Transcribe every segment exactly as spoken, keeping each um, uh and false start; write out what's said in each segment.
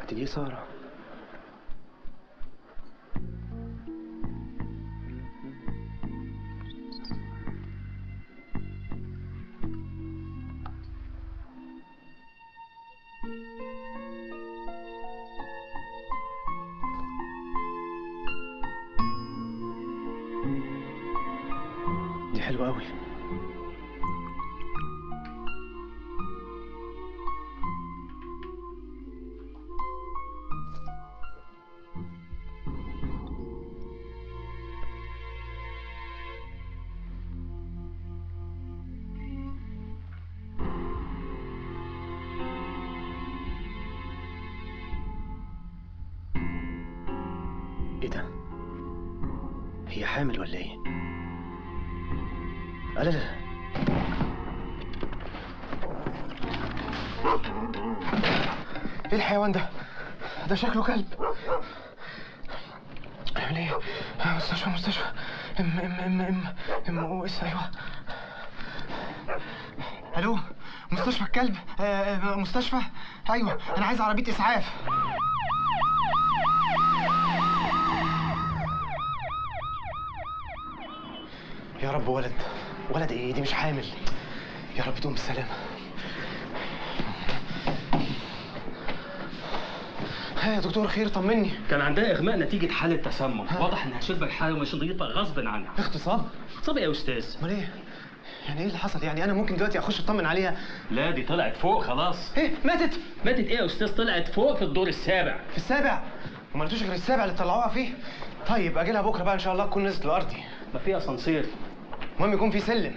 الست دي ساره. دي حلوه قوي. ايه ده؟ هي حامل ولا ايه؟ لا لا لا. ايه الحيوان ده؟ ده شكله كلب. نعمل ايه؟ مستشفى مستشفى. ام ام ام ام ام او اس. ايوه. الو، مستشفى الكلب. آه مستشفى. ايوه انا عايز عربيه اسعاف. يا رب ولد. ولد ايه؟ دي مش حامل. يا رب تقوم بالسلامه. ها يا دكتور خير طمني. كان عندها اغماء نتيجه حاله تسمم. واضح انها شربت حاجه مش نظيفه غصب عنها. اغتصاب؟ اغتصاب يا استاذ. امال ايه؟ يعني ايه اللي حصل؟ يعني انا ممكن دلوقتي اخش اطمن عليها؟ لا دي طلعت فوق خلاص. ايه ماتت؟ ماتت ايه يا استاذ؟ طلعت فوق في الدور السابع. في السابع؟ وما لقيتوش غير السابع اللي طلعوها فيه؟ طيب اجي لها بكره بقى ان شاء الله تكون نزلت لارضي. ما في اسانسير. المهم يكون في سلم.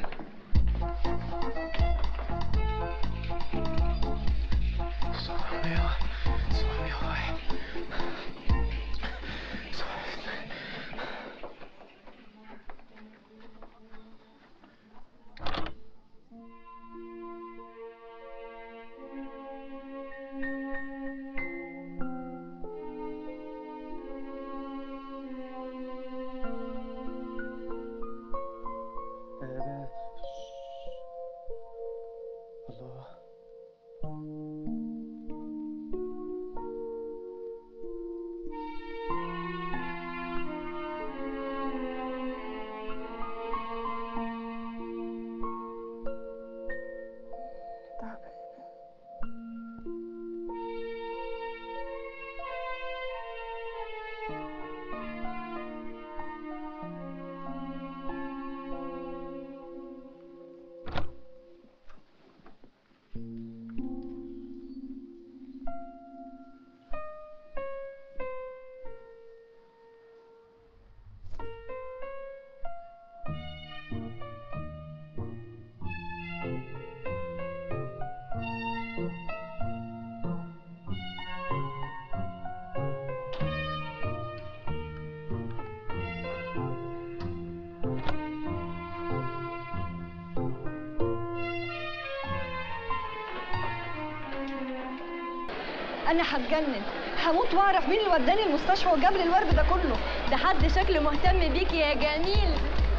انا هتجنن، هموت واعرف مين اللي وداني المستشفى وجاب لي الورد ده كله. ده حد شكله مهتم بيكي يا جميل.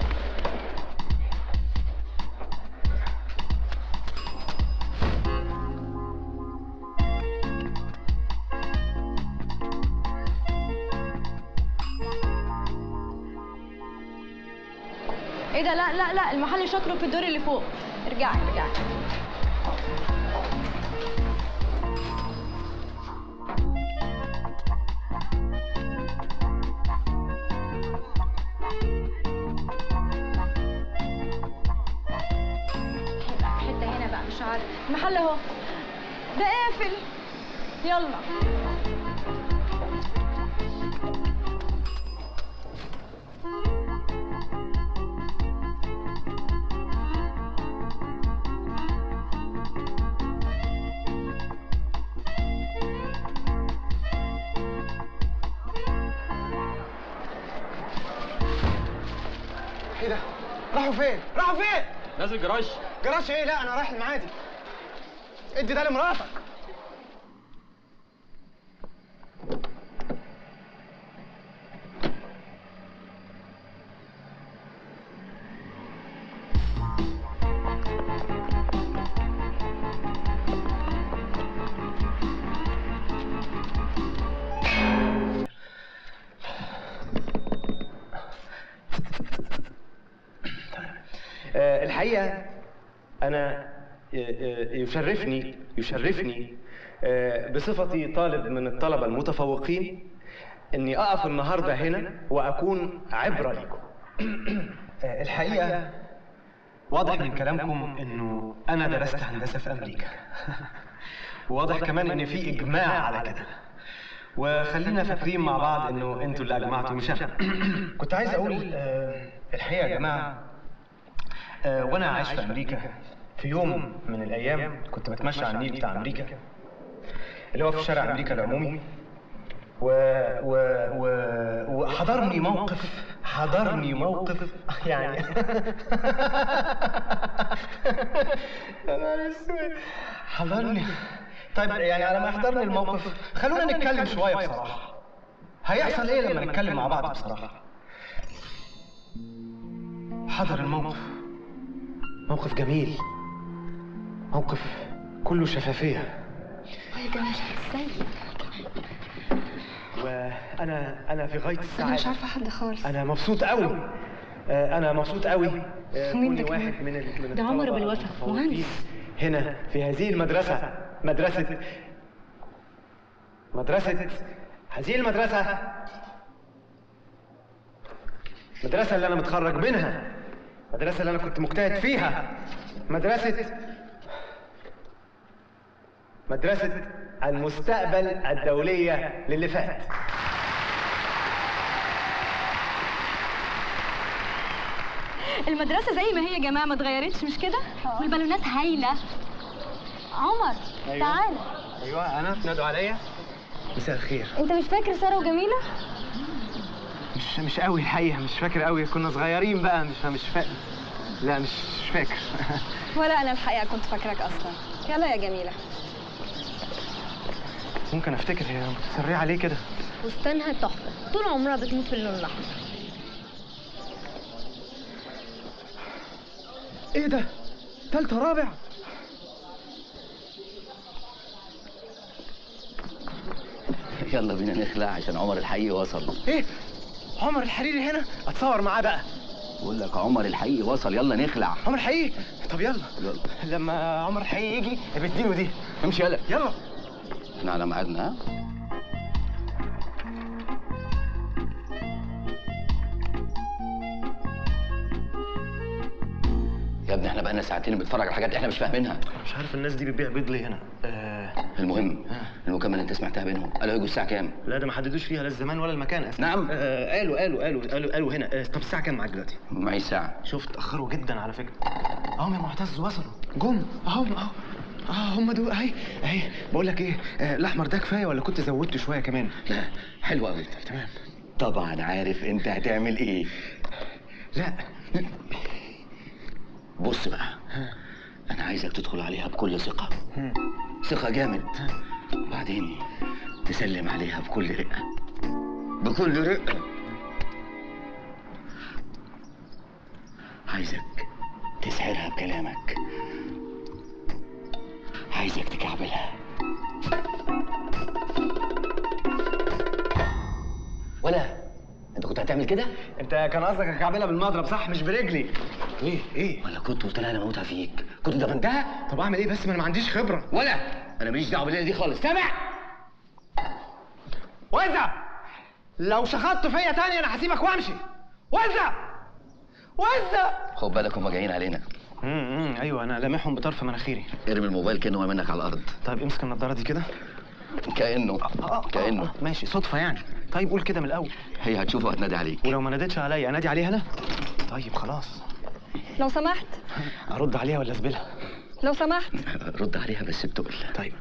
ايه ده؟ لا لا لا، المحل شكله في الدور اللي فوق. ارجعي ارجعي. المحل اهو، ده قافل. يلا ايه ده؟ راحوا فين؟ راحوا فين؟ نازل جراج. جراج ايه؟ لا انا رايح المعادي. ادي ده لمراتك. الحقيقه انا يشرفني يشرفني بصفتي طالب من الطلبه المتفوقين اني اقف النهارده هنا واكون عبره لكم. الحقيقه واضح من كلامكم انه انا درست هندسه في امريكا. وواضح كمان ان في اجماع على كده. وخلينا فاكرين مع بعض انه انتوا اللي اجمعتوا مش انا. كنت عايز اقول آه الحقيقه يا جماعه، آه وانا عايش في امريكا في يوم من الايام كنت بتمشى على النيل بتاع امريكا اللي هو في شارع امريكا العمومي، و و و وحضرني موقف حضرني موقف يعني انا اسود حضرني. طيب يعني على ما يحضرني الموقف خلونا نتكلم شويه بصراحه. هيحصل ايه لما نتكلم مع بعض بصراحه؟ حضر الموقف موقف جميل، موقف كله شفافيه. يا جماعه ازاي؟ وانا انا في غايه السعاده. انا مش عارفه حد خالص. انا مبسوط قوي. انا مبسوط قوي. مين ده كوني كمان؟ واحد من ال- من ده عمر الطلبة بالوفا، المتفوقين مهندس. هنا في هذه المدرسه، مدرسه مدرسه هذه المدرسه المدرسه اللي انا متخرج منها، المدرسه اللي انا كنت مجتهد فيها، مدرسه مدرسه المستقبل الدوليه للي فات. المدرسة زي ما هي يا جماعة ما اتغيرتش مش كده؟ والبالونات هايلة. عمر أيوة. تعالى. ايوه انا تنادوا عليا. مساء الخير. انت مش فاكر سارة وجميلة؟ مش مش قوي الحقيقه، مش فاكر قوي، كنا صغيرين بقى. مش مش فاكر. لا مش فاكر. ولا انا الحقيقه كنت فاكراك اصلا. يلا يا جميله. ممكن افتكر، هي متسرعه ليه كده؟ فستانها تحفة، طول عمرها بتموت في اللون الأحمر. ايه ده؟ تالتة رابع؟ يلا بينا نخلع عشان عمر الحقيقي وصل. ايه؟ عمر الحريري هنا؟ اتصور معاه بقى. بقول لك عمر الحقيقي وصل، يلا نخلع. عمر الحقيقي؟ طب يلا. يلا لما عمر الحقيقي يجي اديله دي. امشي يلا. يلا. احنا على ميعادنا ها؟ يا ابني احنا بقالنا ساعتين بنتفرج على حاجات احنا مش فاهمينها. مش عارف الناس دي بتبيع بيض ليه هنا. آه... المهم المكالمه اللي انت سمعتها بينهم قالوا هيجوا الساعه كام؟ لا ده ما حددوش فيها لا الزمان ولا المكان اصلا. نعم. آه قالوا قالوا قالوا قالوا قالوا هنا. آه طب الساعه كام معاك دلوقتي؟ معي ساعه. شفت اتاخروا جدا على فكره. اهم يا معتز وصلوا جم اهم اهو. اه هم دول اهي اهي. بقول لك ايه، آه الاحمر ده كفايه ولا كنت زودته شويه كمان؟ لا حلو قوي. تمام. طبعا عارف انت هتعمل ايه. لا بص بقى، انا عايزك تدخل عليها بكل ثقه، ثقه جامد، بعدين تسلم عليها بكل رقه، بكل رقه. عايزك تسحرها بكلامك، عايزك تكعبلها. ولا انت كنت هتعمل كده؟ انت كان قصدك اكعبلها بالمضرب صح مش برجلي؟ ايه ايه؟ ولا كنت قلت لها انا موتها فيك؟ كنت دفنتها؟ طب اعمل ايه بس، ما انا ما عنديش خبره. ولا انا ماليش دعوه بالليله دي خالص، سامع؟ وزع! لو شخطت فيا تاني انا هسيبك وامشي. وزع! وزع! خد بالك هما جايين علينا. امم ايوه انا لامحهم بطرف مناخيري. ارمي الموبايل كانه هو منك على الارض. طيب امسك النضاره دي كده. كانه آه كانه آه ماشي صدفه يعني. طيب قول كده من الاول. هي هتشوفه وهتنادي عليك. ولو ما نادتش عليا انادي عليها انا؟ طيب خلاص. لو سمحت. ارد عليها ولا اسبلها؟ لو سمحت. رد عليها بس بتقل. طيب.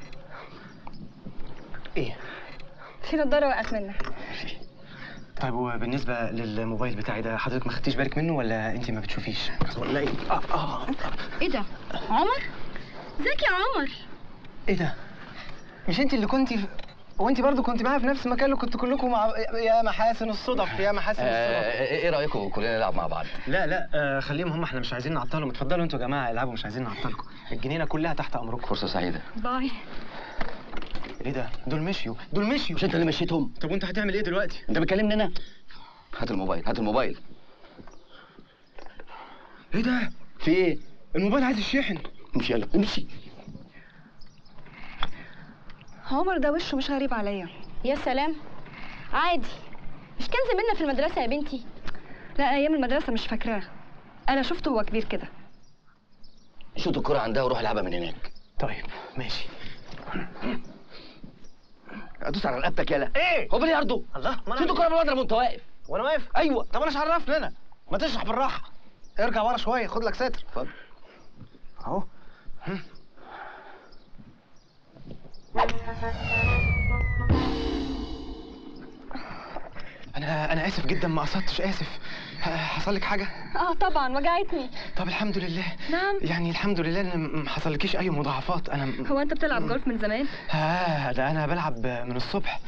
ايه؟ في نضاره وقعت منك. طيب وبالنسبه للموبايل بتاعي ده حضرتك ما خدتيش بالك منه ولا انت ما بتشوفيش ولا ايه؟ اه اه ايه ده؟ عمر؟ ازيك يا عمر؟ ايه ده؟ مش انت اللي كنتي في... وانت برضو كنت معايا في نفس المكان اللي كنت كلكم مع يا محاسن الصدف يا محاسن الصدف. آه ايه رايكم كلنا نلعب مع بعض؟ لا لا آه خليهم هم، احنا مش عايزين نعطلهم. اتفضلوا انتوا يا جماعه العبوا، مش عايزين نعطلكم. الجنينه كلها تحت امركم. فرصه سعيده. باي. ايه ده؟ دول مشيوا دول مشيوا. مش انت اللي مشيتهم؟ طب وانت هتعمل ايه دلوقتي؟ انت بتكلمني انا؟ هات الموبايل هات الموبايل. ايه ده؟ في ايه؟ الموبايل عايز الشاحن. امشي يلا امشي. عمر ده وشه مش غريب عليا. يا سلام، عادي. مش كان زميلنا في المدرسة يا بنتي؟ لا ايام المدرسه مش فاكراه، انا شفته وهو كبير كده. شوط الكرة عندها وروح العبها من هناك. طيب ماشي. ادوس على رقبتك يالا. ايه؟ هو بلياردو. الله، ما شوط الكرة بالوضع وانت واقف. وانا واقف؟ ايوه. طب انا مش عرفني انا، ما تشرح بالراحه. ارجع ورا شويه، خد لك ساتر. اتفضل. اهو. انا انا اسف جدا، ما قصدتش، اسف. حصل لك حاجه؟ اه طبعا وجعتني. طب الحمد لله. نعم. يعني الحمد لله ان ما حصلكيش اي مضاعفات. انا هو انت بتلعب جولف من زمان؟ اه ده انا بلعب من الصبح.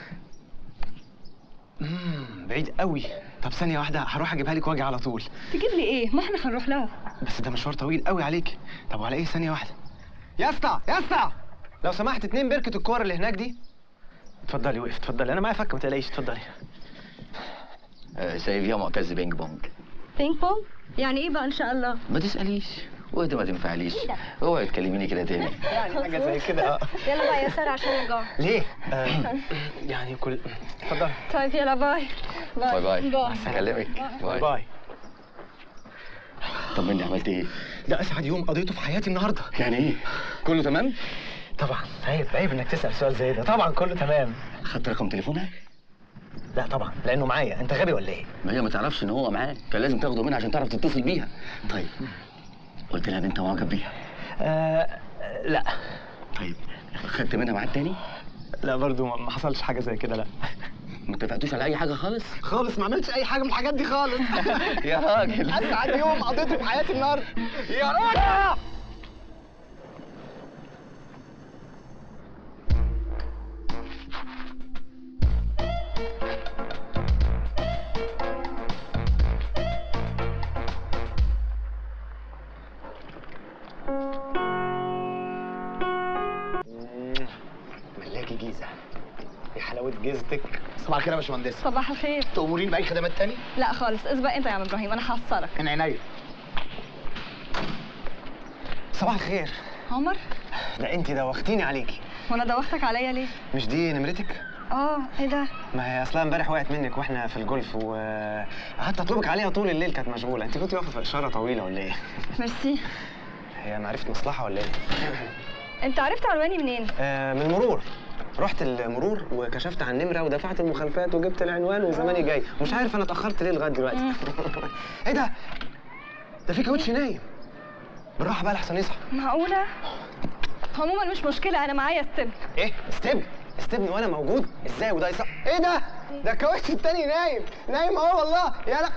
امم بعيد قوي. طب ثانيه واحده، هروح اجيبها لك واجي على طول. تجيب لي ايه؟ ما احنا هنروح لها. بس ده مشوار طويل قوي عليك. طب وعلى ايه؟ ثانيه واحده. يا اسطى يا اسطى، لو سمحت اتنين بركه الكور اللي هناك دي. اتفضلي وقف، اتفضلي، انا معايا فكه ما تقلقيش، اتفضلي. آه سايبيها معتز بينج بونج. بينج بونج؟ يعني ايه بقى ان شاء الله؟ ما تسأليش واهدى، ما تنفعليش. اوعي تكلميني كده تاني. يعني حاجه زي كده. اه يلا بقى يا ساره عشان نجار. ليه؟ آه يعني كل اتفضلي. طيب يلا باي. باي باي. باي. هكلمك. باي باي. طمني عملت ايه؟ ده اسعد يوم قضيته في حياتي النهارده. يعني ايه؟ كله تمام؟ طبعا عيب عيب انك تسال سؤال زي ده. طبعا كله تمام. خدت رقم تليفونها؟ لا طبعا، لانه معايا. انت غبي ولا ايه؟ ما هي ما تعرفش ان هو معاك، كان لازم تاخده منها عشان تعرف تتصل بيها. طيب قلت لها ان انت معجب بيها؟ آه لا. طيب خدت منها ميعاد تاني؟ لا برضو ما حصلش حاجه زي كده، لا. ما اتفقتوش على اي حاجه خالص؟ خالص، ما عملتش اي حاجه من الحاجات دي خالص. يا راجل. اسعد يوم قضيته في حياتي النهارده. يا راجل. ملاكي جيزه، يا حلاوه جيزتك. صباح الخير يا باشمهندس. صباح الخير. تأمرين بأي خدمات تاني؟ لا خالص، اسبق انت يا عم ابراهيم، انا هحصلك. من عينيا. صباح الخير. عمر؟ ده انت دوختيني عليكي. وانا دوختك عليا ليه؟ مش دي نمرتك؟ اه ايه ده؟ ما هي اصلا امبارح وقعت منك واحنا في الجولف، وقعدت اطلبك عليها طول الليل، كانت مشغوله. انت كنت واقفه في اشاره طويله ولا ايه؟ ميرسي. هي معرفه مصلحه ولا ايه؟ انت عرفت عنواني منين؟ آه من المرور. رحت المرور وكشفت عن النمره ودفعت المخالفات وجبت العنوان وزماني جاي. مش عارف انا اتاخرت ليه لغايه دلوقتي. ايه ده؟ ده في كاوتش نايم. بالراحه بقى لحسن يصحى. معقوله؟ عموما مش مشكله، انا معايا استبن. ايه؟ استبن؟ استبن وانا موجود؟ ازاي وده يصح؟ ايه ده؟ ده الكاوتش التاني نايم. نايم اهو والله. يا لا.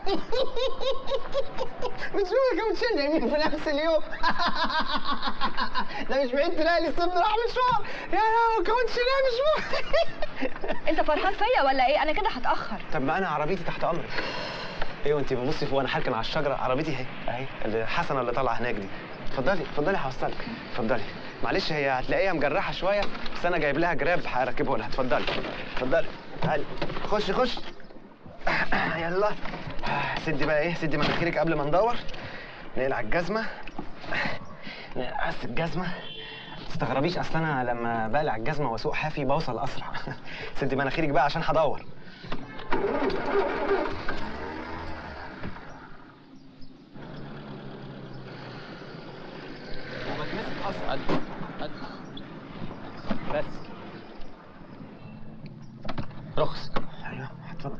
بتشوف الكاوتشين نايمين في نفس اليوم. ده مش بعيد تلاقي الاستبن راح مشوار. يا لا الكاوتش نايم مش ممكن. انت فرحان فيا ولا ايه؟ انا كده هتاخر. طب ما انا عربيتي تحت امرك. ايه وانت ببصي فوق وانا هركن على الشجره؟ عربيتي اهي اهي، اللي حسنه اللي طالعه هناك دي. اتفضلي اتفضلي هوصلك. اتفضلي. معلش هي هتلاقيها مجرحه شويه، بس انا جايب لها جراب هركبه لها. اتفضلي اتفضلي. تعالي خش خش. يلا سدي بقى ايه، سدي مناخيرك قبل ما ندور. نقلع الجزمه. نقص الجزمه. ما تستغربيش، اصل انا لما بقلع الجزمه واسوق حافي بوصل اسرع. سدي مناخيرك بقى عشان هدور. وبتمسك اصلا. بس رخص. ايوه اتفضل.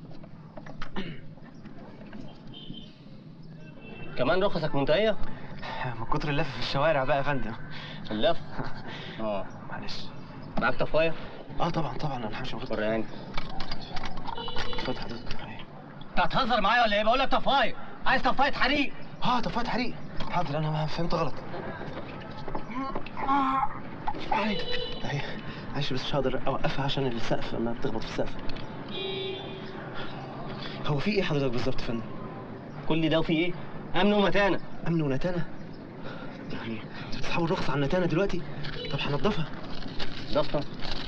كمان رخصك منتهيه؟ من كتر اللف في الشوارع بقى يا فندم. اللف؟ اه معلش. معاك طفايه؟ اه طبعا طبعا انا همشي واخد. وريهاني. اتفضل حضرتك. انت هتهزر معايا ولا ايه؟ بقول لك طفايه، عايز طفايه حريق. اه طفايه حريق. حاضر انا ما فهمت غلط. اهي اهي معلش بس مش هقدر اوقفها عشان السقف لما بتخبط في السقف. هو في ايه حضرتك بالظبط يا فندم؟ كل ده وفي ايه؟ امن ومتانه. امن ونتانه؟ يعني انت بتسحبوا الرخصه على النتانه دلوقتي؟ طب هنضفها. ضفطه؟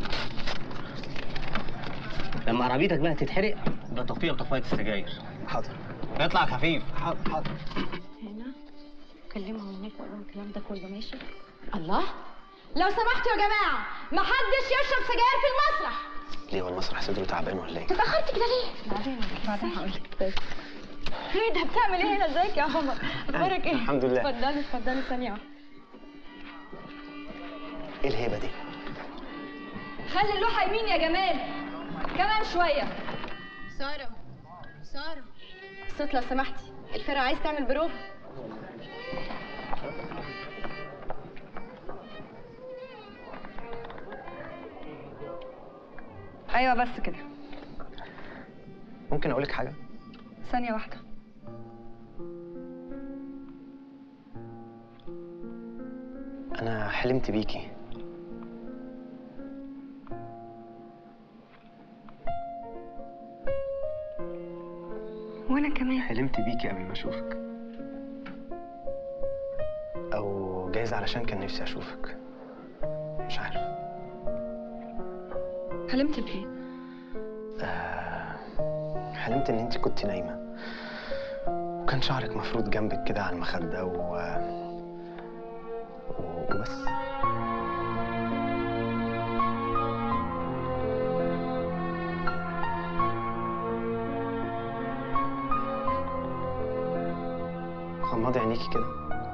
لما عربيتك بقى تتحرق ده طفيه وطفايه السجاير. حاضر. اطلع خفيف. حاضر حاضر. هنا اكلمهم هناك واقول لهم الكلام ده كله. ماشي؟ الله، لو سمحتوا يا جماعه محدش يشرب سجاير في المسرح. ليه هو المسرح صدره تعبان ولا ايه؟ اتاخرت كده ليه؟ بعدين بعدين هقول لك. بس ايه ده بتعمل ايه هنا؟ ازيك يا عمر؟ اخبارك ايه؟ الحمد لله. اتفضلي اتفضلي ثانيه واحده. ايه الهيبه دي؟ خلي اللوحه يمين يا جمال، كمان شويه. ساره ساره الصوت لو سمحتي، الفرقه عايز تعمل بروفا. ايوه بس كده. ممكن اقول لك حاجه؟ ثانيه واحده. انا حلمت بيكي. وانا كمان حلمت بيكي قبل ما اشوفك، او جايز علشان كان نفسي اشوفك، مش عارف. حلمت بايه؟ آه، حلمت ان انت كنت نايمه وكان شعرك مفروض جنبك كده على المخده و... و... وبس. غمضي عينيكي كده.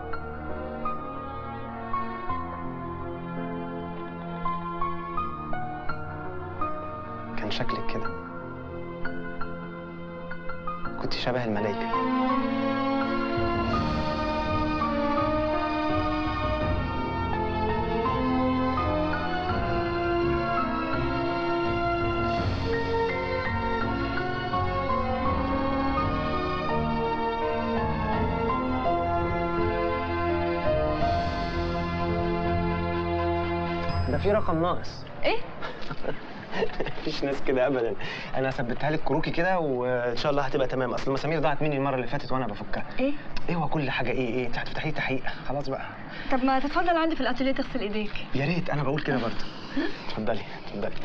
كان شكلك كده، كنت شبه الملايكة. ده في رقم ناقص. ايه؟ مفيش ناس كده ابدا. انا ثبتها لك كروكي كده وان شاء الله هتبقى تمام. اصل المسامير ضاعت مني المره اللي فاتت وانا بفكها. ايه؟ ايه هو كل حاجه ايه ايه؟ انت هتفتحي تحقيق خلاص بقى. طب ما تتفضل عندي في الاتيليه تغسل ايديك. يا ريت، انا بقول كده برضه. اتفضلي اتفضلي.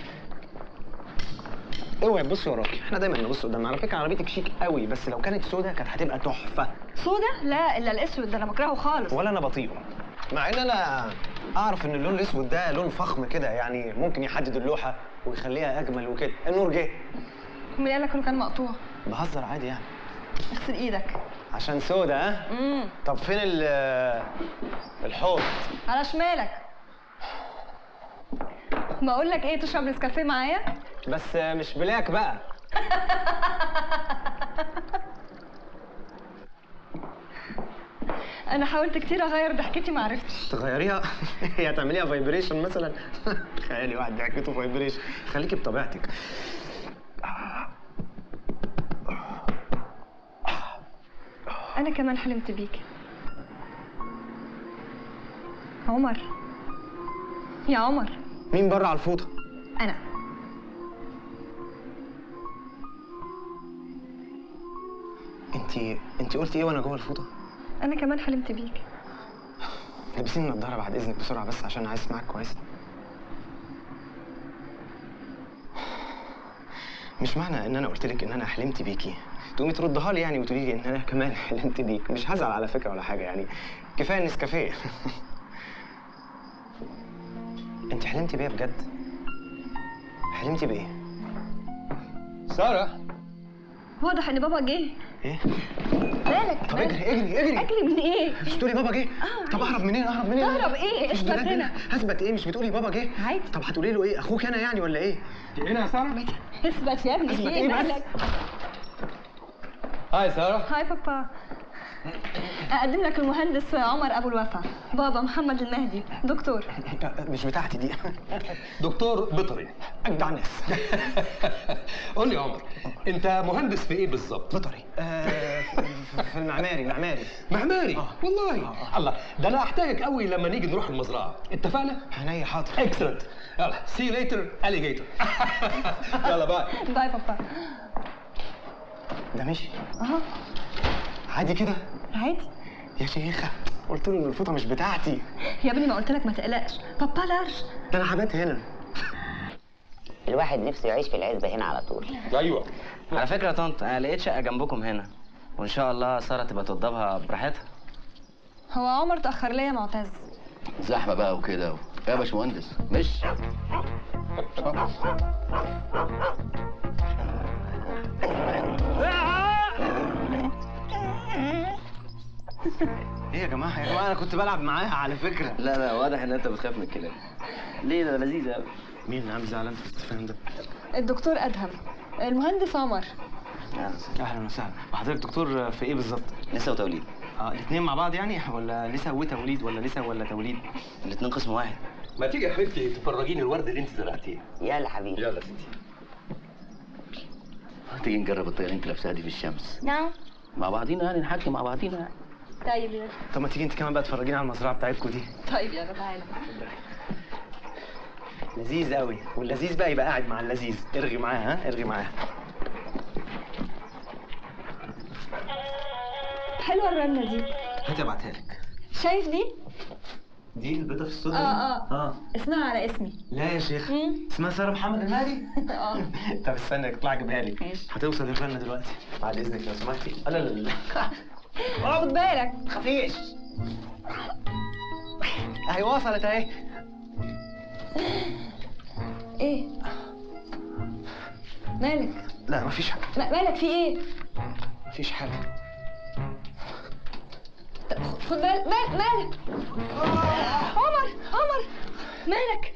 اوعي تبصي وراكي، احنا دايما نبص قدامنا. على فكره عربيتك شيك قوي، بس لو كانت سودا كانت هتبقى تحفه. سودا؟ لا الا الاسود ده انا بكرهه خالص. ولا انا بطيئه، مع ان انا اعرف ان اللون الاسود ده لون فخم كده، يعني ممكن يحدد اللوحه ويخليها اجمل وكده. النور جه. مين قال لك انه كان مقطوع؟ بهزر عادي يعني. اغسل ايدك. عشان سودا ها؟ امم طب فين ال الحوض؟ على شمالك. بقول لك ايه، تشرب نسكافيه معايا؟ بس مش بلاك بقى. انا حاولت كتير اغير ضحكتي ما عرفتش. تغيريها؟ هي هتعمليها فايبريشن مثلا؟ تخيلي واحد ضحكته فايبريشن. خليكي بطبيعتك. انا كمان حلمت بيك عمر. يا عمر. مين بره على الفوطه؟ انا. انت انت قلتي ايه وانا جوه الفوطه؟ انا كمان حلمت بيك. لابسين النضاره بعد اذنك بسرعه بس عشان عايز اسمعك كويس. مش معنى ان انا قلت لك ان انا حلمت بيكي تقومي تردها لي يعني وتقولي لي ان انا كمان حلمت بيك. مش هزعل على فكره ولا حاجه، يعني كفايه نسكافيه. انت حلمتي بيا بجد؟ حلمتي بايه؟ ساره، واضح ان بابا جه. ايه؟ مالك؟ طب اجري اجري اجري. اجري من ايه؟ مش بتقولي بابا جه؟ آه. طب اهرب منين؟ اهرب منين؟ تهرب ايه؟ مش اثبت بجد؟ هنا. هثبت ايه؟ مش بتقولي بابا جه؟ عادي. طب هتقولي له ايه؟ اخوك انا يعني ولا ايه؟ هنا يا ساره؟ اثبت يا ابني. اثبت في ايه بس؟ مالك؟ هاي ساره. هاي بابا. اقدم لك المهندس عمر ابو الوفا، بابا محمد المهدي، دكتور. مش بتاعتي دي. دكتور بيطري. اجدع ناس. قول لي يا عمر، انت مهندس في ايه بالظبط؟ بيطري. آه في- في المعماري المعماري. معماري. آه. والله آه. الله، ده انا احتاجك قوي لما نيجي نروح المزرعه. اتفقنا؟ عينيا حاضر. اكسلنت. يلا سي يو ليتر اليجيتور. يلا باي. باي بابا. ده مشي اهو عادي كده. عادي يا شيخه، قلت له ان الفوطه مش بتاعتي. يا ابني، ما قلت لك ما تقلقش. بابا لارج. ده انا هبات هنا. الواحد نفسه يعيش في العزبة هنا على طول. ايوه. على فكرة يا طنط، أنا لقيت شقة جنبكم هنا، وإن شاء الله سارة تبقى توضبها براحتها. هو عمر تأخر ليا معتز. زحمه بقى وكده يا باشمهندس مش ايه يا جماعه يا جماعه انا كنت بلعب معاها على فكره. لا لا واضح ان انت بتخاف من الكلام. ليه ده لذيذه قوي. مين اللي عامل زعلان في الاستفهام ده؟ الدكتور أدهم. المهندس عمر. اهلا وسهلا. وحضرتك دكتور في ايه بالظبط؟ نسا وتوليد. اه الاثنين مع بعض يعني ولا نسا وتوليد ولا نسا ولا توليد؟ الاثنين قسم واحد. ما تيجي يا حبيبتي تفرجيني الورد اللي انت زرعتيه. يلا حبيبي. يلا ستي. تيجي نجرب الطريقه اللي انت لابساها دي في الشمس نعم. مع بعضينا يعني نحكي مع بعضينا يعني. طيب يلا. طب ما تيجي انت كمان بقى تفرجيني على المزرعه بتاعتكم دي. طيب يلا تعالى. لذيذ قوي، واللذيذ بقى يبقى قاعد مع اللذيذ. ارغي معاه ها ارغي معاه. حلوة الرنة دي. هاتي ابعتها لك. شايف دي؟ دي البيضه في الصودا. اه اه اه اسمها على اسمي. لا يا شيخ مم. اسمها ساره محمد الهادي. اه طب استنى اطلع اجيبها لك. ماشي. هتوصل الرنه دلوقتي بعد اذنك لو سمحتي. لا لا لا خد بالك. ما تخافيش. اهي وصلت اهي. ايه؟ مالك؟ لا مفيش حاجه. م- مالك في ايه؟ مفيش حاجه. طب خد بالك. مال مالك؟ عمر عمر مالك؟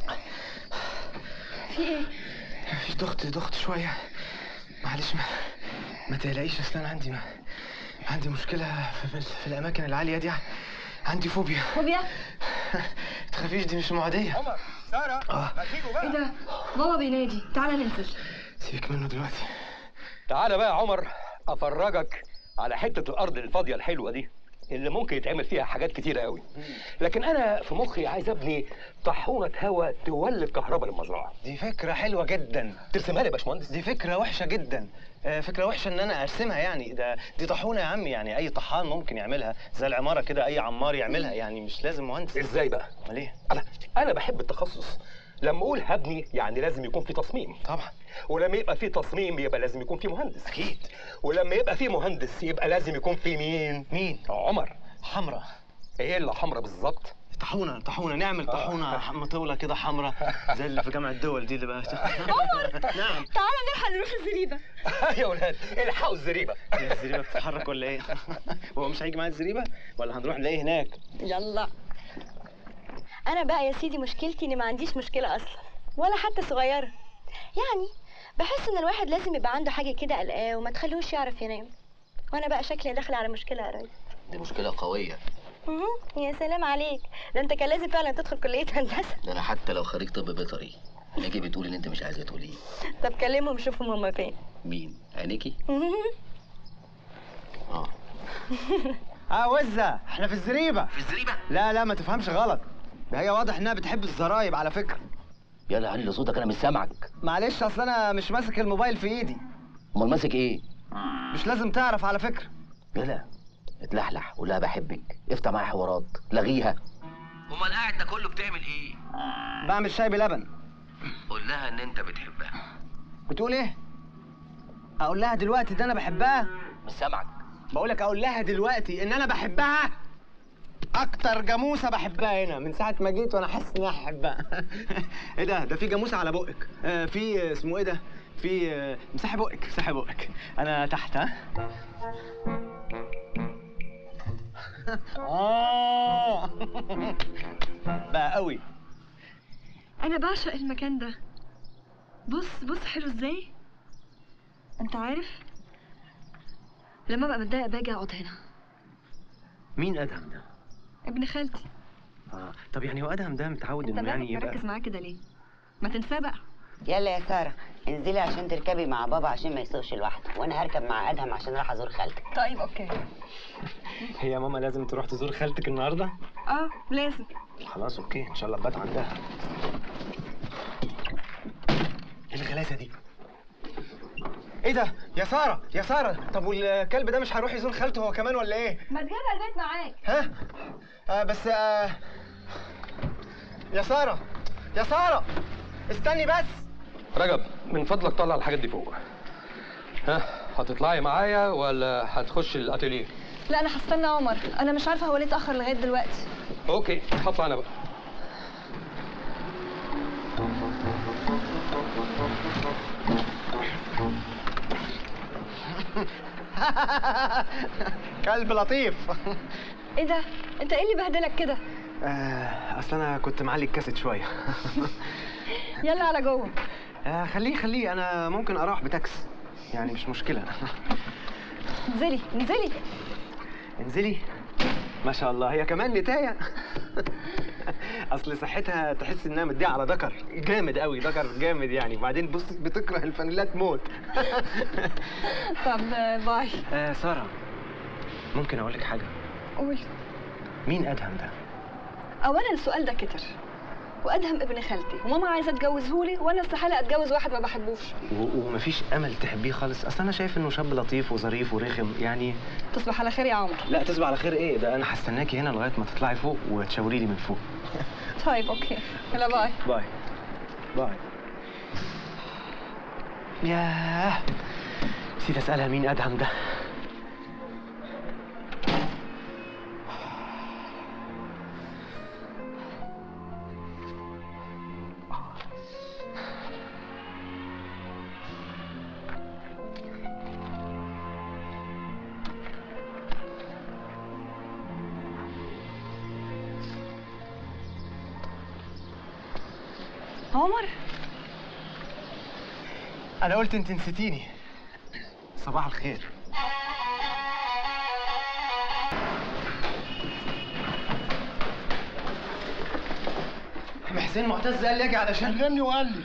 في ايه؟ في ضغط ضغط شويه. معلش ما ما تقلقيش اصل انا عندي ما عندي مشكله في, في, في الاماكن العاليه دي. عندي فوبيا. فوبيا؟ تخافيش دي مش معديه. عمر ساره آه. ما تيجوا بقى. ايه ده؟ بابا بينادي. تعالى ننزل. سيبك منه دلوقتي. تعالى بقى يا عمر افرجك على حته الارض الفاضيه الحلوه دي اللي ممكن يتعمل فيها حاجات كتيره قوي. لكن انا في مخي عايز ابني طاحونه هواء تولد كهرباء للمزرعه. دي فكره حلوه جدا. ترسمها لي يا باشمهندس. دي فكره وحشه جدا. آه، فكره وحشه ان انا ارسمها يعني. ده دي طاحونه يا عم يعني اي طحان ممكن يعملها زي العماره كده اي عمار يعملها يعني مش لازم مهندس. ازاي بقى؟ امال ايه؟ انا انا بحب التخصص. لما اقول هبني يعني لازم يكون في تصميم. طبعا. ولما يبقى في تصميم يبقى لازم يكون في مهندس. اكيد. ولما يبقى في مهندس يبقى لازم يكون في مين؟ مين؟ عمر. حمراء. ايه اللي حمرا بالظبط؟ طاحونه طاحونه نعمل طاحونه مطوله كده حمراء زي اللي في جامعه الدول دي اللي بقى. عمر تعالى نعم. نلحق نروح الزريبة. يا ولاد الحقوا الزريبه. هي الزريبه بتتحرك ولا ايه؟ هو مش هيجي معايا الزريبه ولا هنروح نلاقيه هناك؟ يلا. انا بقى يا سيدي مشكلتي اني ما عنديش مشكله اصلا ولا حتى صغيره. يعني بحس ان الواحد لازم يبقى عنده حاجه كده قلقاه وما تخليهوش يعرف ينام. وانا بقى شكلي داخله على مشكله قريب. دي مشكله قويه. اها يا سلام عليك. ده انت كان لازم فعلا تدخل كليه هندسه. ده انا حتى لو خريج طب بيطري نيجي بتقول ان انت مش عايزه تقوليه. طب كلمهم شوفهم هما فين. مين عينيكي؟ مهم. اه اه وزه احنا في الزريبه. في الزريبه. لا لا ما تفهمش غلط. ده هي واضح انها بتحب الزرايب على فكره. يلا علي صوتك انا مش سامعك. معلش اصل انا مش ماسك الموبايل في ايدي. امال ماسك ايه؟ مش لازم تعرف على فكره. يلا اتلحلح قول لها بحبك افتح معايا حوارات لغيها. امال قاعد ده كله بتعمل ايه؟ بعمل شاي بلبن. قول لها ان انت بتحبها. بتقول ايه؟ اقول لها دلوقتي ده انا بحبها؟ مش سامعك. بقول لك اقول لها دلوقتي ان انا بحبها. اكتر جاموسه بحبها هنا من ساعه ما جيت وانا حاسس ان انا هحبها. ايه ده؟ ده في جاموسه على بقك. آه في آه، اسمه ايه ده؟ في آه، مسحي بقك مسحي بقك. انا تحت ها؟ اه بقى قوي. انا بعشق المكان ده. بص بص حلو ازاي. انت عارف لما ببقى متضايقه باجي اقعد هنا. مين ادهم ده؟ ابن خالتي. اه طب يعني هو ادهم ده متعود انت انه يعني مالك يبقى مركز معاه كده ليه؟ ما تنساه بقى. يلا يا ساره انزلي عشان تركبي مع بابا عشان ما يسوقش لوحده، وانا هركب مع ادهم عشان راح ازور خالتك. طيب اوكي. هي ماما لازم تروح تزور خالتك النهارده؟ اه لازم. خلاص اوكي ان شاء الله بات عندها. ايه الغلاسه دي؟ ايه ده؟ يا ساره يا ساره طب والكلب ده مش هيروح يزور خالته هو كمان ولا ايه؟ ما تجيبها البيت معاك. ها؟ آه بس آه يا ساره يا ساره استني بس. رجب من فضلك طلع الحاجات دي فوق. ها هتطلعي معايا ولا هتخش الاتيليه؟ لا انا هستنى عمر، انا مش عارفه هو ليه اتاخر لغايه دلوقتي. اوكي هطلع انا بقى. كلب لطيف. ايه ده؟ انت ايه اللي بهدلك كده؟ آه اصل انا كنت معلي الكاسيت شويه. يلا على جوه. آه خليه خليه انا ممكن اروح بتاكس، يعني مش مشكله. انزلي انزلي انزلي. ما شاء الله هي كمان نتايه. اصل صحتها تحس انها مديه على ذكر جامد قوي، ذكر جامد يعني. وبعدين بص بتكره الفانيلات موت. طب باي. آه ساره، ممكن اقول لك حاجه؟ قول. مين ادهم ده؟ اولا السؤال ده كتر، وادهم ابن خالتي وماما عايزه تجوزهولي، وانا استحاله اتجوز واحد ما بحبوش. و- ومفيش امل تحبيه خالص؟ اصل انا شايف انه شاب لطيف وظريف ورخم يعني. تصبح على خير يا عمر. لا تصبح على خير ايه؟ ده انا هستناكي هنا لغايه ما تطلعي فوق وتشاوري لي من فوق. طيب اوكي، يلا باي. باي باي. ياه، نسيت اسالها مين ادهم ده. عمر، انا قلت انت نسيتيني. صباح الخير. عم حسين معتز قال لي اجي علشان كلمني وقال لي.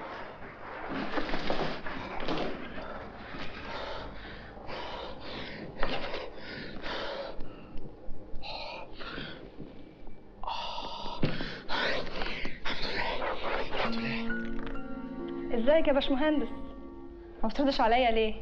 ازيك يا باشمهندس؟ ما بتردش عليا ليه؟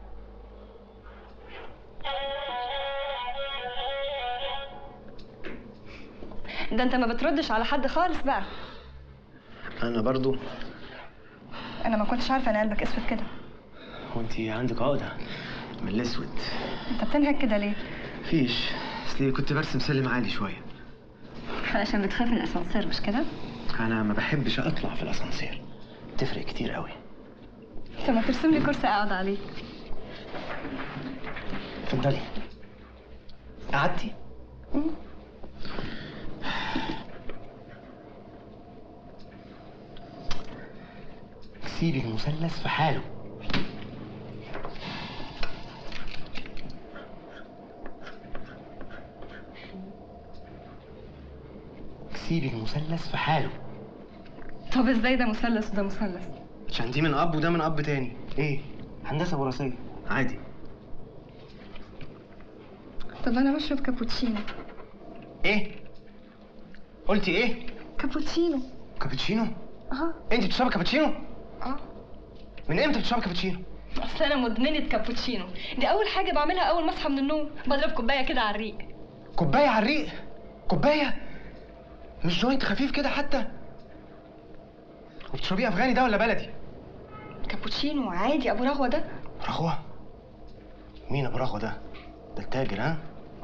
ده انت ما بتردش على حد خالص بقى. انا برضو. انا ما كنتش عارفه ان قلبك اسود كده. وانت عندك عقده من الاسود. انت بتنهك كده ليه؟ فيش، اصلي كنت برسم سلم عالي شويه. علشان بتخاف من الاسانسير مش كده؟ انا ما بحبش اطلع في الاسانسير، تفرق كتير قوي. طب ما ترسم لي كرسي اقعد عليه. اتفضلي. قعدتي؟ سيبي المثلث في حاله. سيبي المثلث في حاله. طب ازاي ده مثلث وده مثلث؟ عشان دي من اب وده من اب تاني. ايه؟ هندسه وراثيه عادي. طب انا بشرب كابوتشينو. ايه؟ قلتي ايه؟ كابوتشينو. كابتشينو؟ اه. انت بتشربي كابتشينو؟ اه. من امتى بتشربي كابتشينو؟ اصل انا مدمنه كابوتشينو، دي اول حاجه بعملها اول ما اصحى من النوم، بضرب كوبايه كده على الريق. كوبايه على الريق؟ كوبايه؟ مش جوينت خفيف كده حتى؟ وبتشربيه افغاني ده ولا بلدي؟ كابوتشينو عادي ابو رغوه ده. رغوه؟ مين ابو رغوه ده؟ ده التاجر ها؟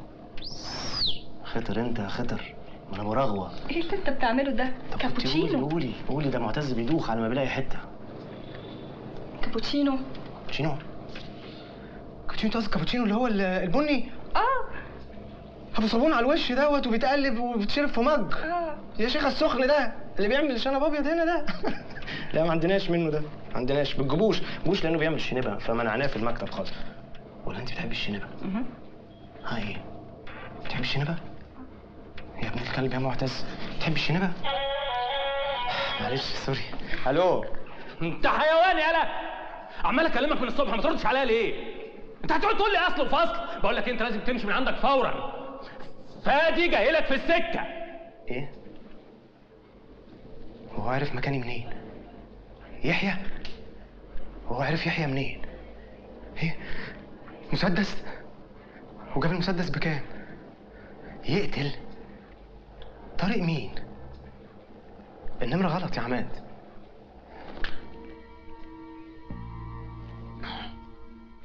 خطر انت يا خطر، ما انا ابو رغوه. ايه اللي انت بتعمله ده؟ طب كابوتشينو. قولي قولي ده معتز بيدوخ على ما بيلاقي حته. كابوتشينو. كابتشينو؟ كابتشينو قصدك كابتشينو اللي هو ال- البني؟ اه. ابو صابون على الوش دوت وبيتقلب وبتشرب في مج. اه. يا شيخ السخن ده اللي بيعمل شنب ابيض هنا ده. لا ما عندناش منه ده، ما عندناش. بتجيبوش بتجيبوش لانه بيعمل شنبه فمنعناه في المكتب خالص. ولا انت بتحبي الشنبه؟ اها. ها ايه؟ بتحبي الشنبه؟ يا ابن الكلب يا معتز، بتحبي الشنبه؟ معلش سوري. الو. انت حيوان يالا، عمال اكلمك من الصبح ما تردش عليا ليه؟ انت هتقعد تقول لي اصل وفصل؟ بقول لك انت لازم تمشي من عندك فورا. فادي جاي لك في السكه. ايه؟ هو عارف مكاني منين؟ يحيى؟ هو عارف يحيى منين؟ ايه؟ مسدس؟ وجاب المسدس بكام؟ يقتل؟ طارق مين؟ النمرة غلط يا عماد.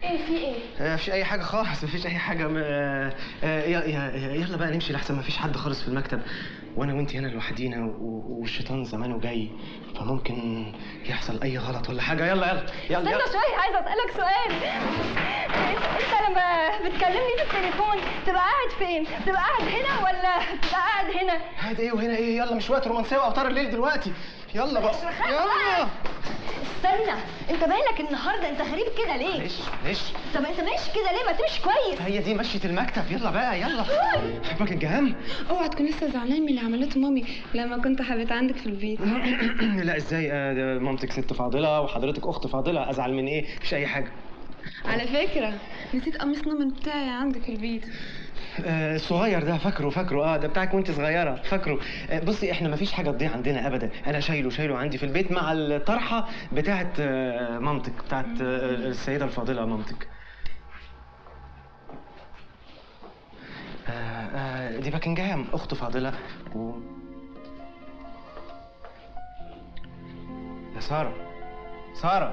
ايه في ايه؟ آه، مفيش اي حاجه خالص، مفيش اي حاجه م... آه، آه، يا- يا- يلا بقى نمشي لحسن مفيش حد خالص في المكتب، وانا وانت هنا لوحدينا، و- والشيطان زمانه جاي، فممكن يحصل اي غلط ولا حاجه. يلا يلا يلا استنى يلا. شويه، عايزه اسالك سؤال. انت لما بتكلمني في التليفون تبقى قاعد فين؟ تبقى قاعد هنا ولا تبقى قاعد هنا؟ قاعد ايه وهنا ايه؟ يلا مش وقت رومانسيه واوتار الليل دلوقتي. يلا بقى يلا. استنى، انت مالك النهارده؟ انت غريب كده ليه؟ معلش معلش، طب انت ماشي كده ليه؟ ما تمشي كويس. هي دي مشية المكتب. يلا بقى يلا. حبك الجهام. اوعى تكون لسه زعلان من اللي عملته مامي لما كنت حبيت عندك في البيت. لا ازاي؟ آه، ده مامتك ست فاضله وحضرتك اخت فاضله، ازعل من ايه؟ مفيش اي حاجه. على فكره نسيت قميص نوم بتاعي عندك في البيت. آه، الصغير ده فاكره فاكره اه ده بتاعك وانت صغيره فاكره. آه، بصي احنا مفيش حاجه تضيع عندنا ابدا، انا شايله شايله عندي في البيت مع الطرحه بتاعت آه، مامتك، بتاعت آه، السيده الفاضله مامتك. آه، آه، دي باكنجهام اخت فاضله و... يا ساره ساره.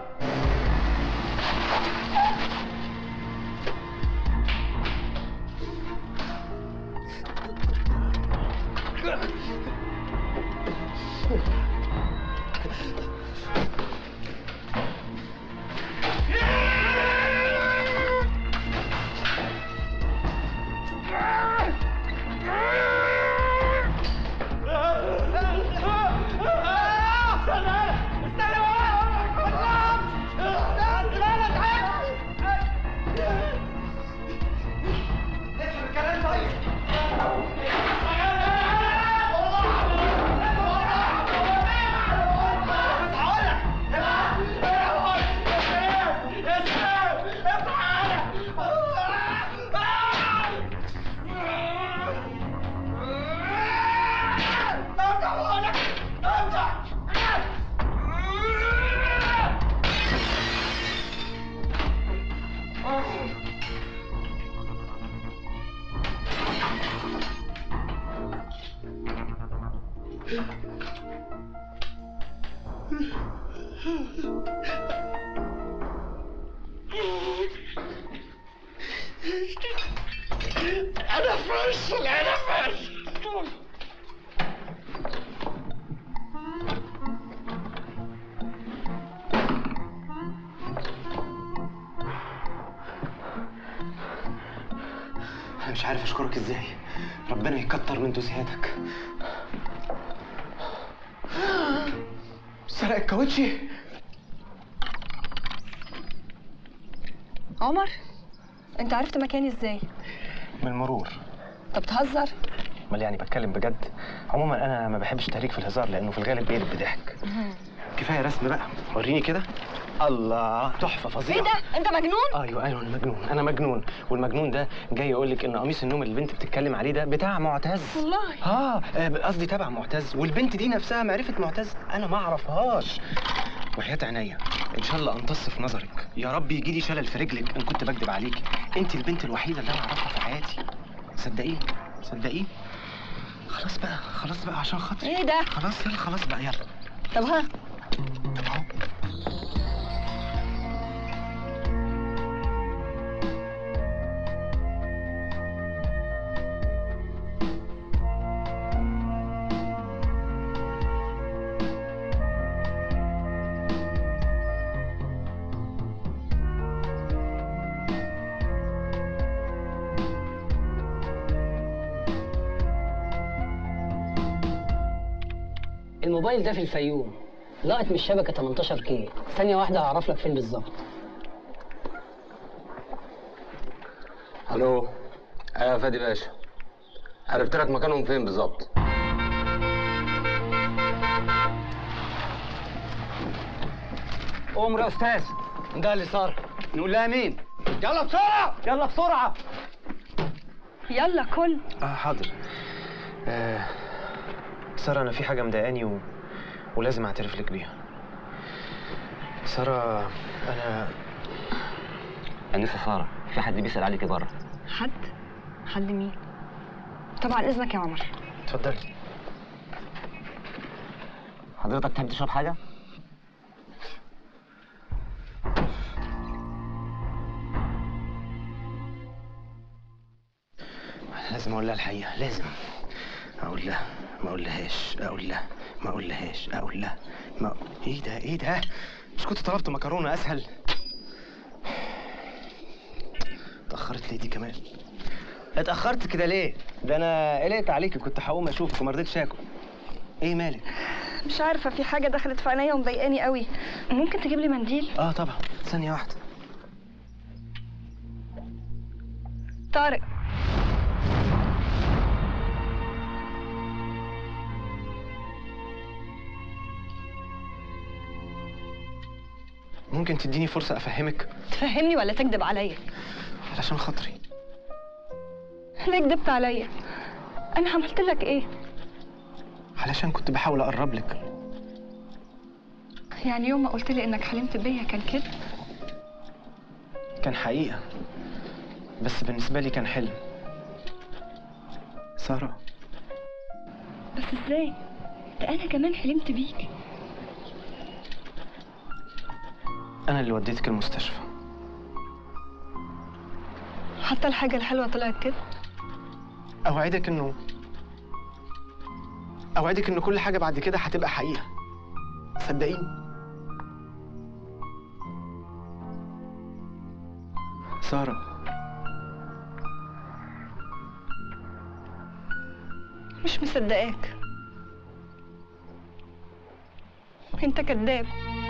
انا فاشل انا فاشل. انا مش عارف اشكرك ازاي، ربنا يكتر من دوسياتك. سرق الكاوتشي. عمر، انت عرفت مكاني ازاي؟ من المرور. طب بتهزر؟ امال يعني بتكلم بجد. عموما انا ما بحبش التهريج في الهزار لانه في الغالب بيقلب بضحك. كفايه رسم بقى، وريني كده. الله، تحفه فظيعه. ايه ده؟ انت مجنون؟ ايوه ايوه انا مجنون، انا مجنون، والمجنون ده جاي يقول لك ان قميص النوم اللي البنت بتتكلم عليه ده بتاع معتز. والله؟ اه آه، قصدي تبع معتز، والبنت دي نفسها معرفه معتز انا ما اعرفهاش. وحياة عينيا ان شاء الله امتص في نظرك، يا رب يجي لي شلل في رجلك ان كنت بكذب عليكي. انت البنت الوحيده اللي انا اعرفها في حياتي، صدقيني صدقيني. خلاص بقى خلاص بقى عشان خاطري. ايه ده؟ خلاص يلا خلاص بقى يلا. طب ها؟ طب اهو. الموبايل ده في الفيوم، لقط من الشبكه تمنتاشر كيلو. ثانيه واحده هعرف لك فين بالظبط. الو. ايوه يا فادي باشا، عرفت لك مكانهم فين بالظبط. قوم يا استاذ. ده اللي صار. نقول لها مين؟ يلا بسرعه يلا بسرعه. يلا كل. اه حاضر. آه سارة انا في حاجه مضايقاني و... ولازم اعترف لك بيها. سارة انا انسه ساره، في حد بيسال عليكي بره. حد؟ حد مين؟ طبعا اذنك يا عمر. اتفضلي. حضرتك تحب تشرب حاجه؟ لازم اقول لها الحقيقه، لازم اقول لها. ما اقولهاش، اقول لها، ما اقولهاش، اقول لها. ما ايه ده ايه ده؟ مش كنت طلبت مكرونه اسهل؟ اتاخرت ليه دي كمان؟ اتاخرت كده ليه؟ ده انا قلقت عليكي، كنت هقوم اشوفك وما رضيتش اكل. ايه مالك؟ مش عارفه، في حاجه دخلت في عينيا ومضايقاني قوي. ممكن تجيب لي منديل؟ اه طبعا، ثانيه واحده. طارق، ممكن تديني فرصه افهمك؟ تفهمني ولا تكذب عليا؟ علشان خاطري. ليه كدبت عليا؟ انا عملت لك ايه؟ علشان كنت بحاول اقرب لك. يعني يوم ما قلت لي انك حلمت بيا كان كده؟ كان حقيقه، بس بالنسبه لي كان حلم. ساره، بس ازاي؟ ده انا كمان حلمت بيك. انا اللي وديتك المستشفى. حتى الحاجه الحلوه طلعت كده؟ اوعدك انه اوعدك ان كل حاجه بعد كده هتبقى حقيقه، صدقيني. ساره، مش مصدقاك، انت كذاب.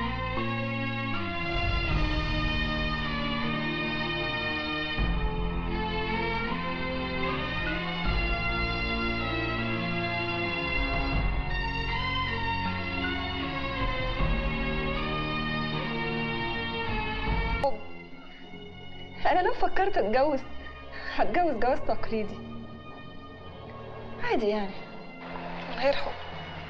انا لو فكرت اتجوز هتجوز جواز تقليدي عادي يعني، من غير حب.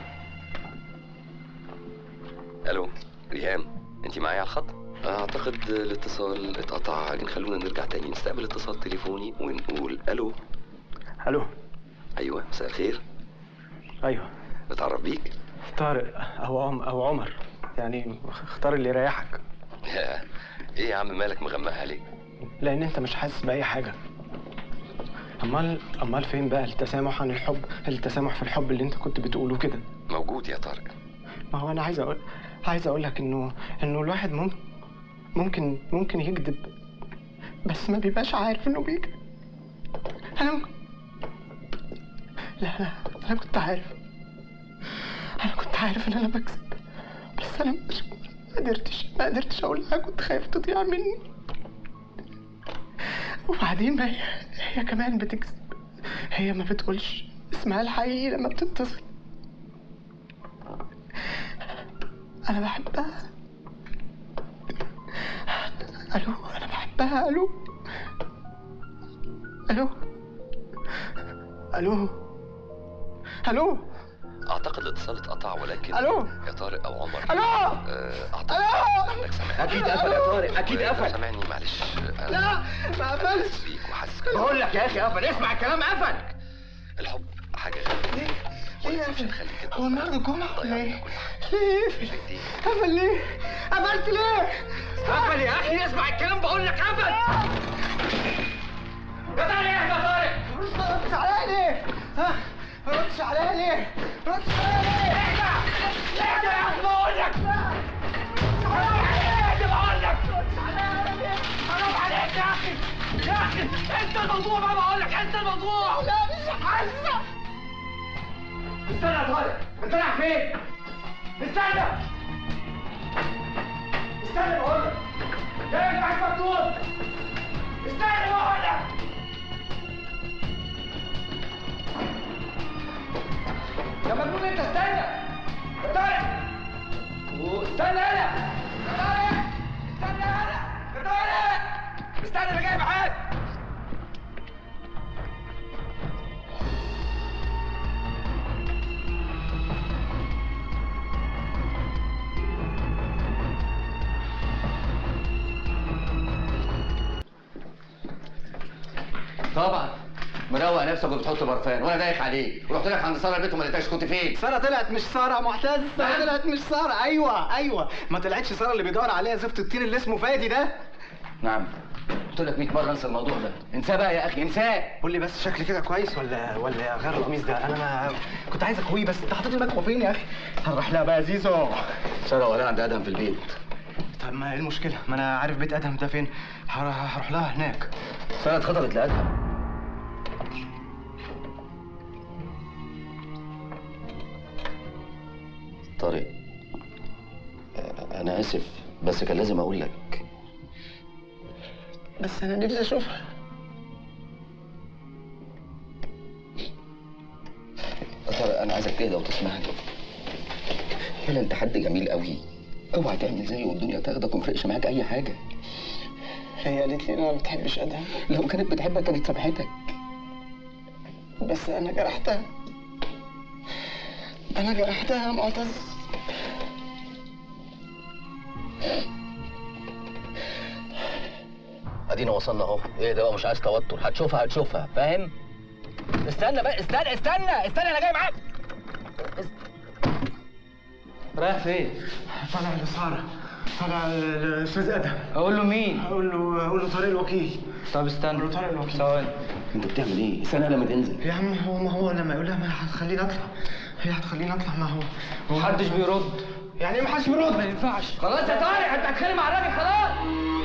الو ريهام، انت معايا على الخط؟ اعتقد الاتصال اتقطع، لكن خلونا نرجع تاني نستقبل اتصال تليفوني ونقول الو. الو. ايوه، مساء الخير. ايوه. نتعرف بيك؟ طارق او عم او عمر، يعني اختار اللي يريحك. ايه يا عم مالك مغمقها ليه؟ لان انت مش حاسس باي حاجه. امال امال فين بقى التسامح عن الحب، التسامح في الحب اللي انت كنت بتقوله كده؟ موجود يا طارق. ما هو انا عايز اقول عايز اقول لك انه انه الواحد ممكن ممكن ممكن يكذب، بس ما بيبقاش عارف انه بيكذب. انا ممكن... لا لا انا كنت عارف انا كنت عارف ان انا بكذب، بس انا مش ما قدرتش ما قدرتش اقول لها، كنت خايف تضيع مني. وبعدين ما هي هي كمان بتكذب، هي ما بتقولش اسمها الحقيقي لما بتتصل. انا بحبها. الو، انا بحبها. الو الو الو الو. اعتقد الاتصال اتقطع، ولكن الو يا طارق او عمر. الو اعتقد الو انك سامعني. اكيد قفل يا طارق، اكيد قفل. سامعني معلش. لا ما قفلش. بيك وحاسس بقول لك يا اخي قفل، اسمع الكلام قفل. الحب حاجه غريبه. ليه؟ ليه قفل؟ هو النهارده جمعة ولا ايه؟ ليه؟ قفل ليه؟ قفلت ليه؟ قفل يا اخي، اسمع الكلام بقول لك قفل. يا طارق اهدى يا طارق. ما ردتش عليا ليه؟ ها؟ ما ردتش عليا ليه؟ ما ردتش عليا ليه؟ اهدى اهدى يا اخي بقول لك. اهدى بقول لك. حرام عليك يا اخي. يا اخي انت الموضوع بقى، بقول لك انت الموضوع. لا مش حاسة. استنى يا طارق، انت رايح فين؟ استنى استنى بقول لك. يا انت عايز مجنون. استنى بقول لك. يا مجنون انت استنى يا طارق. استنى هنا يا طارق. استنى هنا يا طارق. استنى انا جاي معاك. طبعا مروق نفسك وبتحط برفان وانا دايخ عليك، ورحت لك عند ساره البيت وما لقيتهاش، كنت فين؟ ساره طلعت مش ساره معتز، ساره طلعت مش ساره. ايوه ايوه، ما طلعتش ساره اللي بيدور عليها زفت الطين اللي اسمه فادي ده. نعم. قلت لك مية مره انسى الموضوع ده، انساه بقى يا اخي انساه. قول لي بس شكلي كده كويس ولا ولا غير القميص ده؟ انا ما كنت عايز اكويه بس انت حاطط المكوه فين يا اخي؟ هنروح لها بقى يا زيزو. ساره ولا عند ادهم في البيت. طب ما ايه المشكله؟ ما انا عارف بيت ادهم ده فين، هروح لها هناك. ساره اتخطبت لادهم. طارق انا اسف بس كان لازم اقول لك. بس انا نفسي اشوفها. طارق انا عايزك تهدى وتسمعني. فعلا انت حد جميل قوي، اوعى تعمل زيه والدنيا تاخدك وما يفرقش معاك اي حاجه. هي قالت لي انا ما بتحبش ادهم. لو كانت بتحبك كانت سامحتك. بس انا جرحتها، انا جرحتها يا معتز. ادينا وصلنا اهو. ايه ده بقى؟ مش عايز توتر، هتشوفها هتشوفها فاهم؟ استنى بقى استنى استنى استنى انا جاي معاك. است... رايح فين؟ طالع لسارة، طالع للاستاذ ادهم. اقول له مين؟ اقول له اقول له طارق الوكيل. طب استنى. اقول له طارق الوكيل. ثواني. انت بتعمل ايه؟ استنى لما تنزل. يا عم هو ما هو لما يقول لها ما هتخليني اطلع، هي هتخليني اطلع. ما هو محدش بيرد. يعني ايه محدش بيرد؟ ما ينفعش. خلاص يا طارق انت هتتخانق مع الراجل خلاص.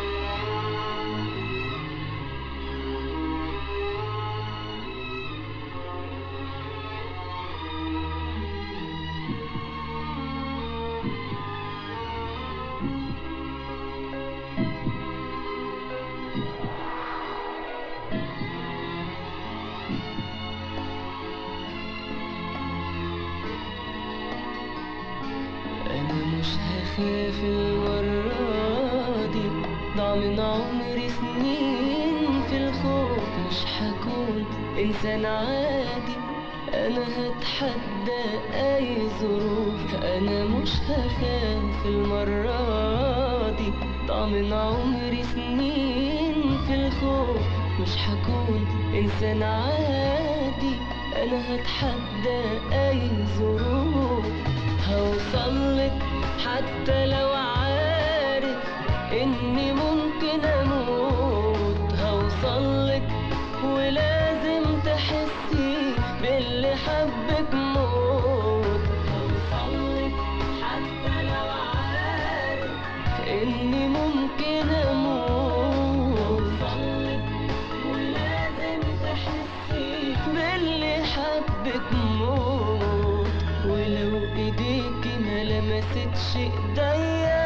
خاف المرة دي، ضاع من عمري سنين في الخوف، مش هكون إنسان عادي، أنا هتحدى أي ظروف، أنا مش هخاف المرة دي، ضاع من عمري سنين في الخوف، مش هكون إنسان عادي، أنا هتحدى أي ظروف، هوصلك حتى لو عارف إني ممكن أموت، هوصلك ولازم تحسي باللي حبك موت، هوصلك حتى لو عارف إني ممكن أموت، هوصلك ولازم تحسي باللي حبك موت، ولو إيديكي ما لمستش إيديا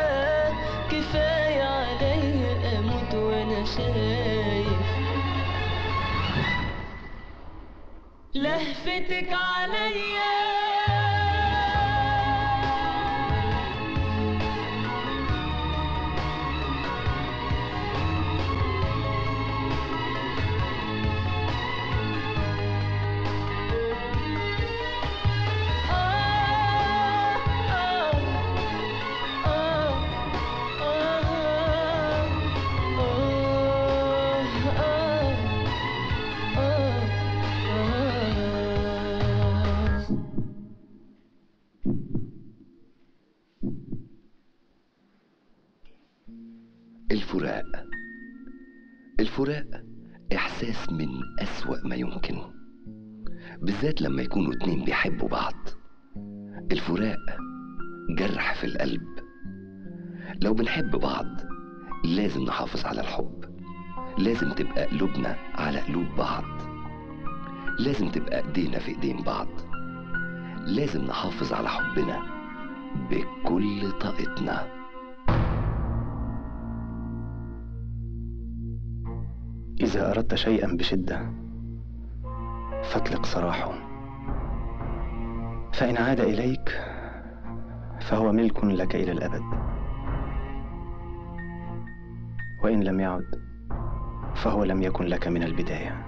كفاية عليا أموت وأنا شايف لهفتك عليا. الفراق الفراق إحساس من أسوأ ما يمكن، بالذات لما يكونوا اتنين بيحبوا بعض. الفراق جرح في القلب. لو بنحب بعض لازم نحافظ على الحب، لازم تبقى قلوبنا على قلوب بعض، لازم تبقى ايدينا في ايدين بعض، لازم نحافظ على حبنا بكل طاقتنا. إذا أردت شيئا بشدة فاطلق سراحه، فإن عاد إليك فهو ملك لك إلى الأبد، وإن لم يعد فهو لم يكن لك من البداية.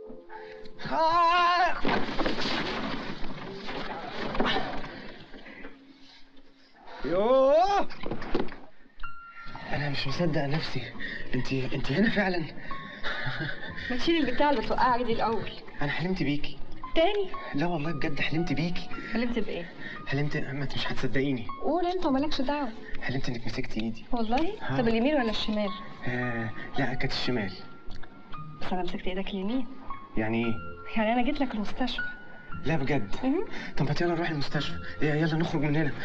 يوه، انا مش مصدق نفسي. انت انت هنا فعلا؟ ما تشيلي البتاع اللي بتوقعك دي الاول. انا حلمت بيكي. تاني؟ لا والله بجد حلمت بيكي. حلمت بايه؟ حلمت، ما انت مش هتصدقيني. قول انت ومالكش دعوه. حلمت انك مسكتي ايدي. والله؟ ها. طب اليمين ولا الشمال؟ آه لا كانت الشمال. بس انا مسكت ايدك اليمين. يعني ايه؟ يعني انا جيت لك المستشفى. لا بجد؟ مه. طب ما يلا نروح المستشفى، يلا نخرج من هنا.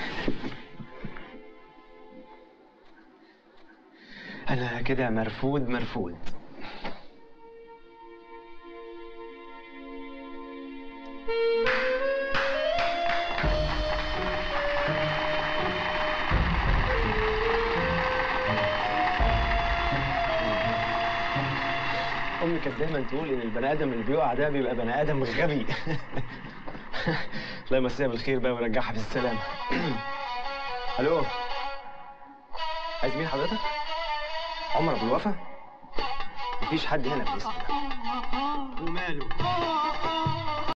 انا كده مرفوض مرفوض. امي كانت دايما تقول ان البني ادم اللي بيقع ده بيبقى بني ادم غبي. الله يمسيها بالخير بقى ويرجعها بالسلامه. الو، عايز مين حضرتك؟ عمر ابو الوفا؟ مفيش حد هنا بالاسم ده. وماله؟